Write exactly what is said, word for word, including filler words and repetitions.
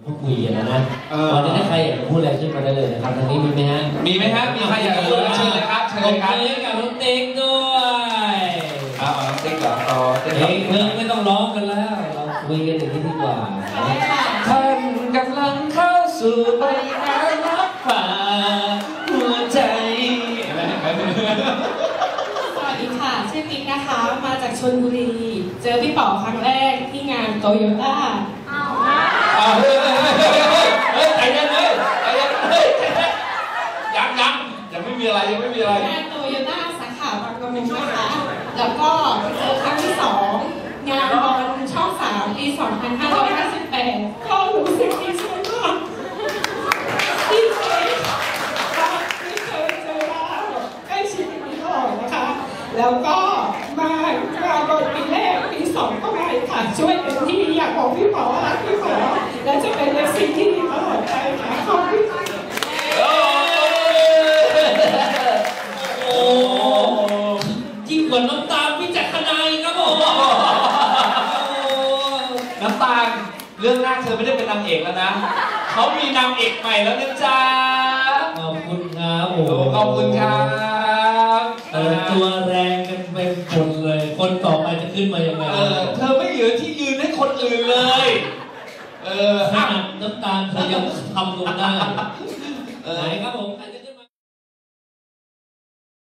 พูดคุยกันนะตอนนี้ถ้าใครอยากจะพูดอะไรขึ้นมาได้เลยนะครับทางนี้มีไหมฮะมีไหมฮะมีใครอยากจะพูดเชิญเลยครับเชิญเลยครับกับน้องติ๊กด้วยอ้าวน้องติ๊กเหรอต่อเองเพิ่งไม่ต้องร้องกันแล้วเราคุยกันอย่างนี้ดีกว่าท่านกำลังเข้าสู่ใบหน้ารับผ่าหัวใจสวัสดีค่ะชื่อติ๊กนะคะมาจากชลบุรีเจอพี่ป๋อครั้งแรกที่งานโตโยต้าอ้าวเฮ้ยเฮ้ยใจเย็นเลยใจเย็นเลยยังยังยังไม่มีอะไรยังไม่มีอะไรงานโตโยต้าสาขาบางกะมุงนะคะแล้วก็เจอครั้งที่สองงานบอลช่องสามปีสองพันห้าร้อยห้าสิบแปดก็รู้สึกดีใจมากดีใจไม่เคยเจอแล้วใกล้ชิดมีตลอดนะคะแล้วก็มางานบอลปีแรกปีสองก็มาค่ะช่วยเต็มที่อยากบอกพี่ป๋อรักพี่ป๋อและจะเป็นสิ่งที่ดีตลอดไปค่ะขอบคุณค่ะโอ้ยิ่งกว่าน้ำตาลพิจักรนายครับผมน้ำตาลเรื่องแรกเธอไม่ได้เป็นนางเอกแล้วนะเขามีนางเอกใหม่แล้วนะจ๊ะขอบคุณครับโอ้ขอบคุณครับเออตัวแรงกันเป็นคนเลยคนต่อไปจะขึ้นมายังไงเออเธอไม่เหลือที่ยืนให้คนอื่นเลยเออขนาดน้ำตาลเธอยังทำลงได้ไหนครับผม